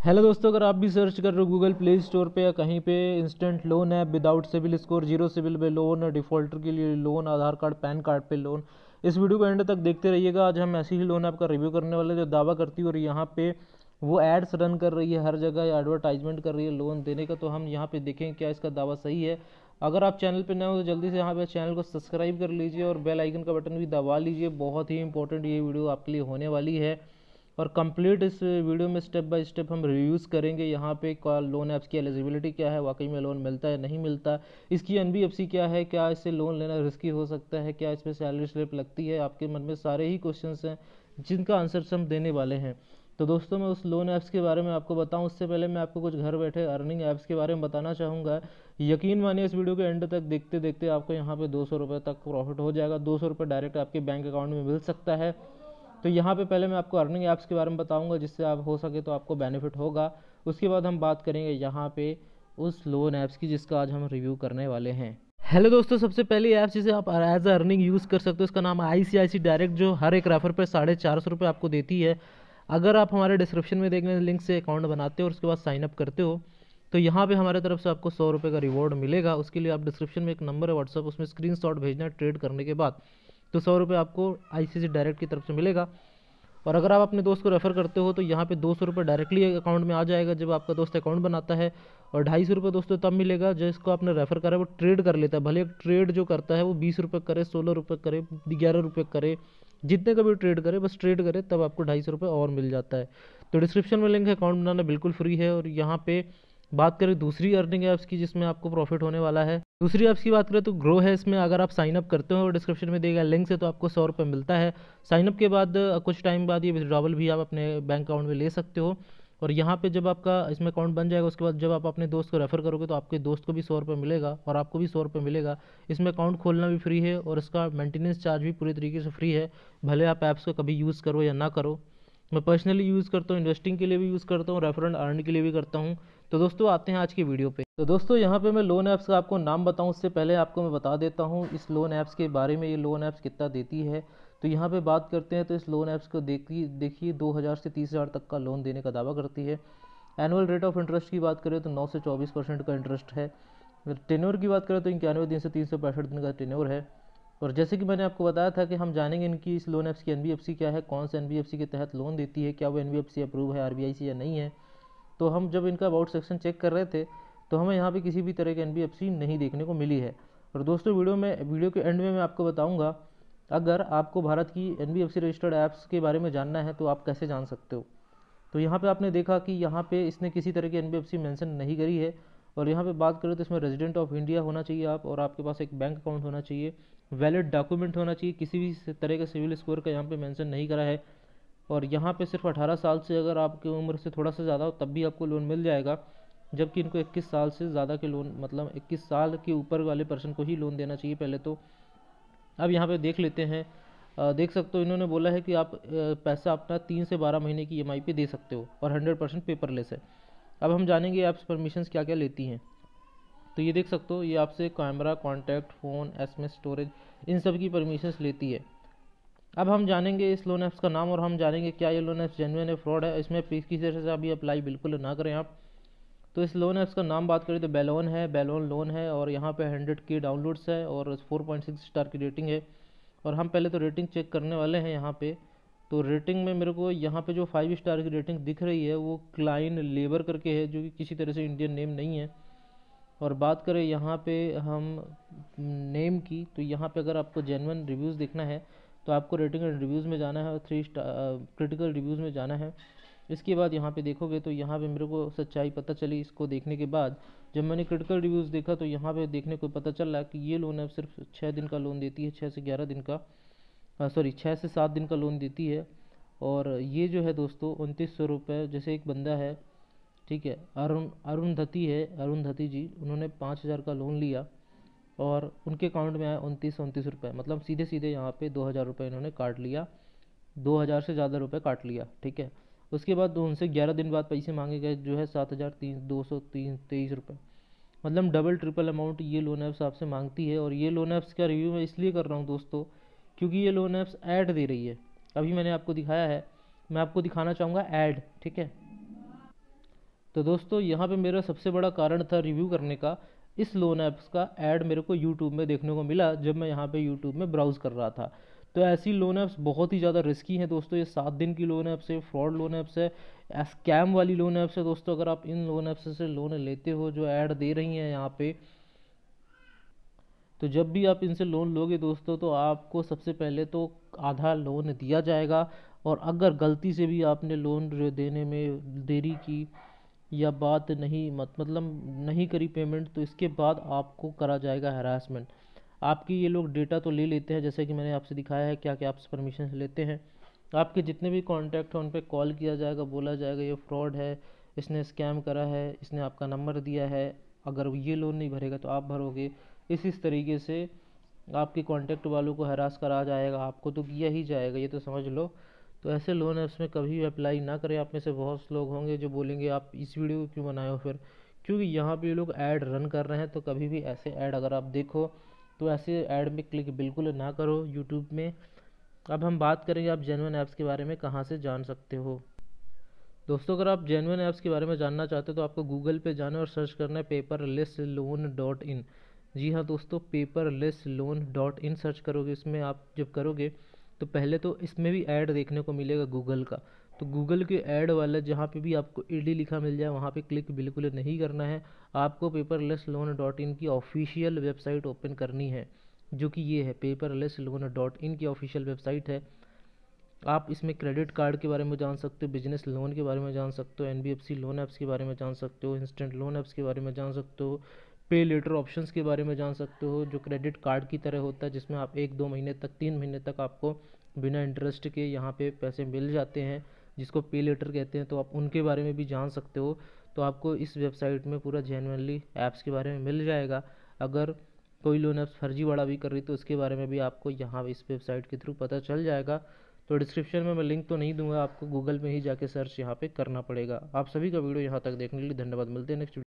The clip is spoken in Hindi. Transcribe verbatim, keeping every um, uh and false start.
हेलो दोस्तों, अगर आप भी सर्च कर रहे हो गूगल प्ले स्टोर पे या कहीं पे instant loan app without CIBIL score, zero CIBIL पे लोन, डिफॉल्टर के लिए loan, Aadhaar card pan card पे लोन, इस वीडियो को एंड तक देखते रहिएगा। आज हम ऐसी ही लोन ऐप का रिव्यू करने वाले जो दावा करती है और यहाँ पे वो एड्स रन कर रही है हर जगह या एडवर्टाइजमेंट कर रही है लोन देने का। तो हम यहाँ पे देखें क्या इसका दावा सही है। अगर आप चैनल पे नए हो तो जल्दी से यहाँ पे चैनल को सब्सक्राइब कर लीजिए और बेल आइकन का बटन भी दबा लीजिए। बहुत ही इंपॉर्टेंट ये वीडियो आपके लिए होने वाली है और कंप्लीट इस वीडियो में स्टेप बाय स्टेप हम रिव्यूज़ करेंगे। यहाँ पे लोन ऐप्स की एलिजिबिलिटी क्या है, वाकई में लोन मिलता है नहीं मिलता, इसकी एनबीएफसी क्या है, क्या इससे लोन लेना रिस्की हो सकता है, क्या इसमें सैलरी स्लिप लगती है, आपके मन में सारे ही क्वेश्चंस हैं जिनका आंसर हम देने वाले हैं। तो दोस्तों, मैं उस लोन ऐप्स के बारे में आपको बताऊं उससे पहले मैं आपको कुछ घर बैठे अर्निंग ऐप्स के बारे में बताना चाहूँगा। यकीन मानिए इस वीडियो के एंड तक देखते देखते आपको यहाँ पे दो सौ रुपये तक प्रॉफिट हो जाएगा। दो सौ रुपये डायरेक्ट आपके बैंक अकाउंट में मिल सकता है। तो यहाँ पे पहले मैं आपको अर्निंग ऐप्स के बारे में बताऊंगा जिससे आप हो सके तो आपको बेनिफिट होगा। उसके बाद हम बात करेंगे यहाँ पे उस लोन ऐप्स की जिसका आज हम रिव्यू करने वाले हैं। हेलो दोस्तों, सबसे पहली ऐप जिसे आप एज अ अर्निंग यूज़ कर सकते हो उसका नाम है आई सी आई सी डायरेक्ट, जो हर एक रेफर पर साढ़े चार सौ रुपये आपको देती है। अगर आप हमारे डिस्क्रिप्शन में देखने लिंक से अकाउंट बनाते हो और उसके बाद साइन अप करते हो तो यहाँ पे हमारे तरफ से आपको सौ रुपये का रिवॉर्ड मिलेगा। उसके लिए आप डिस्क्रिप्शन में एक नंबर है व्हाट्सअप, उसमें स्क्रीनशॉट भेजना है ट्रेड करने के बाद, तो सौ रुपये आपको आई सी आई सी डायरेक्ट की तरफ से मिलेगा। और अगर आप अपने दोस्त को रेफ़र करते हो तो यहाँ पे दो सौ रुपये डायरेक्टली अकाउंट में आ जाएगा जब आपका दोस्त अकाउंट बनाता है। और ढाई सौ रुपये दोस्तों तब मिलेगा जिसको आपने रेफ़र करा है वो ट्रेड कर लेता है। भले एक ट्रेड जो करता है वो बीस रुपये करे, सोलह रुपये करे, ग्यारह रुपये करे, जितने का भी ट्रेड करे, बस ट्रेड करे तब आपको ढाई सौ रुपये और मिल जाता है। तो डिस्क्रिप्शन में लिंक है, अकाउंट बनाना बिल्कुल फ्री है। और यहाँ पे बात करें दूसरी अर्निंग ऐप्स की जिसमें आपको प्रॉफिट होने वाला है, दूसरी ऐप्स की बात करें तो ग्रो है। इसमें अगर आप साइन अप करते हो और डिस्क्रिप्शन में देगा लिंक से तो आपको सौ रुपये मिलता है। साइन अप के बाद कुछ टाइम बाद ये विड्रॉवल भी आप अपने बैंक अकाउंट में ले सकते हो। और यहाँ पे जब आपका इसमें अकाउंट बन जाएगा उसके बाद जब आप अपने दोस्त को रेफ़र करोगे तो आपके दोस्त को भी सौ रुपये मिलेगा और आपको भी सौ रुपये मिलेगा। इसमें अकाउंट खोलना भी फ्री है और इसका मेंटेनेंस चार्ज भी पूरी तरीके से फ्री है, भले आप ऐप्स को कभी यूज़ करो या ना करो। मैं पर्सनली यूज़ करता हूँ, इन्वेस्टिंग के लिए भी यूज़ करता हूँ, रेफरेंट अर्न के लिए भी करता हूँ। तो दोस्तों आते हैं आज की वीडियो पे। तो दोस्तों यहाँ पे मैं लोन ऐप्स का आपको नाम बताऊँ उससे पहले आपको मैं बता देता हूँ इस लोन ऐप्स के बारे में, ये लोन ऐप्स कितना देती है। तो यहाँ पे बात करते हैं तो इस लोन ऐप्स को देखिए देखिए दो हज़ार से तीस हज़ार तक का लोन देने का दावा करती है। एनुअल रेट ऑफ इंटरेस्ट की बात करें तो नौ से चौबीस परसेंट का इंटरेस्ट है। टेन्योर की बात करें तो इक्यानवे दिन से तीन सौ पैंसठ दिन का टेन्योर है। और जैसे कि मैंने आपको बताया था कि हम जानेंगे इनकी इस लोन ऐप्स की एनबीएफसी क्या है, कौन सा एनबीएफसी के तहत लोन देती है, क्या वो एनबीएफसी अप्रूव है आरबीआई से या नहीं है। तो हम जब इनका अबाउट सेक्शन चेक कर रहे थे तो हमें यहाँ पे किसी भी तरह की एनबीएफसी नहीं देखने को मिली है। और दोस्तों वीडियो में वीडियो के एंड में मैं आपको बताऊँगा अगर आपको भारत की एनबीएफसी रजिस्टर्ड ऐप्स के बारे में जानना है तो आप कैसे जान सकते हो। तो यहाँ पे आपने देखा कि यहाँ पे इसने किसी तरह की एनबीएफसी मेंशन नहीं करी है। और यहाँ पे बात करें तो इसमें रेजिडेंट ऑफ इंडिया होना चाहिए आप, और आपके पास एक बैंक अकाउंट होना चाहिए, वैलिड डॉक्यूमेंट होना चाहिए, किसी भी तरह का सिविल स्कोर का यहाँ पे मेंशन नहीं करा है। और यहाँ पे सिर्फ अठारह साल से अगर आपकी उम्र से थोड़ा सा ज़्यादा हो तब भी आपको लोन मिल जाएगा, जबकि इनको इक्कीस साल से ज़्यादा के लोन, मतलब इक्कीस साल के ऊपर वाले पर्सन को ही लोन देना चाहिए पहले तो। अब यहाँ पे देख लेते हैं, अ, देख सकते हो इन्होंने बोला है कि आप अ, पैसा अपना तीन से बारह महीने की ईएमआई पे दे सकते हो और हंड्रेड परसेंट पेपरलेस है। अब हम जानेंगे ऐप्स परमिशंस क्या क्या लेती हैं। तो ये देख सकते हो ये आपसे camera, contact, phone, SMS, storage, इन सब की परमिशंस लेती है। अब हम जानेंगे इस लोन ऐप्स का नाम और हम जानेंगे क्या ये लोन ऐप्स जेन्युइन है, फ्रॉड है, इसमें किसी तरह से अभी अप्लाई बिल्कुल ना करें आप। तो इस लोन ऐप्स का नाम बात करें तो बैलोन है, बैलोन लोन है और यहाँ पे हंड्रेड के डाउनलोड्स है और फोर पॉइंट सिक्स स्टार की रेटिंग है। और हम पहले तो रेटिंग चेक करने वाले हैं यहाँ पे। तो रेटिंग में मेरे को यहाँ पे जो फाइव स्टार की रेटिंग दिख रही है वो क्लाइन लेबर करके है, जो कि किसी तरह से इंडियन नेम नहीं है। और बात करें यहाँ पे हम नेम की तो यहाँ पे अगर आपको जेन्युइन रिव्यूज़ देखना है तो आपको रेटिंग एंड रिव्यूज़ में जाना है और थ्री स्टार क्रिटिकल रिव्यूज़ में जाना है। इसके बाद यहाँ पे देखोगे तो यहाँ पे मेरे को सच्चाई पता चली इसको देखने के बाद। जब मैंने क्रिटिकल रिव्यूज़ देखा तो यहाँ पे देखने को पता चल रहा कि ये लोन है सिर्फ छः दिन का लोन देती है, छः से ग्यारह दिन का, सॉरी छः से सात दिन का लोन देती है। और ये जो है दोस्तों उनतीस सौ रुपये, जैसे एक बंदा है, ठीक है, अरुण अरुंधति है, अरुंधति जी, उन्होंने पाँच हज़ार का लोन लिया और उनके अकाउंट में आया उनतीस उनतीस रुपये, मतलब सीधे सीधे यहाँ पे दो हज़ार रुपये इन्होंने काट लिया, दो हज़ार से ज़्यादा रुपये काट लिया, ठीक है। उसके बाद उनसे ग्यारह दिन बाद पैसे मांगे गए जो है सात हज़ार तीन दो सौ तीन तेईस रुपये, मतलब डबल ट्रिपल अमाउंट ये लोन ऐप्स आपसे मांगती है। और ये लोन ऐप्स का रिव्यू मैं इसलिए कर रहा हूँ दोस्तों क्योंकि ये लोन ऐप्स ऐड दे रही है। अभी मैंने आपको दिखाया है, मैं आपको दिखाना चाहूँगा ऐड, ठीक है। तो दोस्तों यहाँ पे मेरा सबसे बड़ा कारण था रिव्यू करने का, इस लोन ऐप्स का ऐड मेरे को यूट्यूब में देखने को मिला जब मैं यहाँ पे यूट्यूब में ब्राउज़ कर रहा था। तो ऐसी लोन ऐप्स बहुत ही ज़्यादा रिस्की हैं दोस्तों। ये सात दिन की लोन ऐप्स है, फ्रॉड लोन ऐप्स है, स्कैम वाली लोन ऐप्स है दोस्तों। अगर आप इन लोन ऐप्स से लोन लेते हो जो ऐड दे रही हैं यहाँ पे, तो जब भी आप इनसे लोन लोगे दोस्तों तो आपको सबसे पहले तो आधा लोन दिया जाएगा, और अगर गलती से भी आपने लोन देने में देरी की या बात नहीं मत मतलब नहीं करी पेमेंट, तो इसके बाद आपको करा जाएगा हरासमेंट। आपकी ये लोग डेटा तो ले लेते हैं, जैसे कि मैंने आपसे दिखाया है क्या क्या आपसे परमिशन लेते हैं। आपके जितने भी कॉन्टैक्ट हैं उन पर कॉल किया जाएगा, बोला जाएगा ये फ्रॉड है, इसने स्कैम करा है, इसने आपका नंबर दिया है, अगर ये लोन नहीं भरेगा तो आप भरोगे। इस इस तरीके से आपके कॉन्टैक्ट वालों को हरास करा जाएगा, आपको तो किया ही जाएगा, ये तो समझ लो। तो ऐसे लोन ऐप्स में कभी भी अप्लाई ना करें। आप में से बहुत से लोग होंगे जो बोलेंगे आप इस वीडियो को क्यों बनाए हो फिर, क्योंकि यहाँ पे ये लोग ऐड रन कर रहे हैं। तो कभी भी ऐसे ऐड अगर आप देखो तो ऐसे ऐड में क्लिक बिल्कुल ना करो यूट्यूब में। अब हम बात करेंगे आप जेन्युइन ऐप्स के बारे में कहाँ से जान सकते हो। दोस्तों अगर आप जेन्युइन ऐप्स के बारे में जानना चाहते हो तो आपको गूगल पे जाना और सर्च करना है पेपरलेस लोन डॉट इन। जी हाँ दोस्तों, paperless loan dot in search करोगे, इसमें आप जब करोगे तो पहले तो इसमें भी ऐड देखने को मिलेगा गूगल का। तो गूगल के ऐड वाला जहाँ पे भी आपको ईडी लिखा मिल जाए वहाँ पे क्लिक बिल्कुल नहीं करना है। आपको पेपरलेस लोन डॉट इन की ऑफिशियल वेबसाइट ओपन करनी है, जो कि ये है पेपरलेस लोन डॉट इन की ऑफिशियल वेबसाइट है। आप इसमें क्रेडिट कार्ड के बारे में जान सकते हो, बिजनेस लोन के बारे में जान सकते हो, एनबीएफसी लोन ऐप्स के बारे में जान सकते हो, इंस्टेंट लोन ऐप्स के बारे में जान सकते हो, पे लेटर ऑप्शंस के बारे में जान सकते हो, जो क्रेडिट कार्ड की तरह होता है जिसमें आप एक दो महीने तक तीन महीने तक आपको बिना इंटरेस्ट के यहाँ पे पैसे मिल जाते हैं, जिसको पे लेटर कहते हैं। तो आप उनके बारे में भी जान सकते हो। तो आपको इस वेबसाइट में पूरा जेन्युइनली ऐप्स के बारे में मिल जाएगा। अगर कोई लोन ऐप्स फर्जीवाड़ा भी कर रही तो उसके बारे में भी आपको यहाँ इस वेबसाइट के थ्रू पता चल जाएगा। तो डिस्क्रिप्शन में मैं लिंक तो नहीं दूंगा, आपको गूगल में ही जाके सर्च यहाँ पे करना पड़ेगा। आप सभी का वीडियो यहाँ तक देखने के लिए धन्यवाद। मिलते हैं नेक्स्ट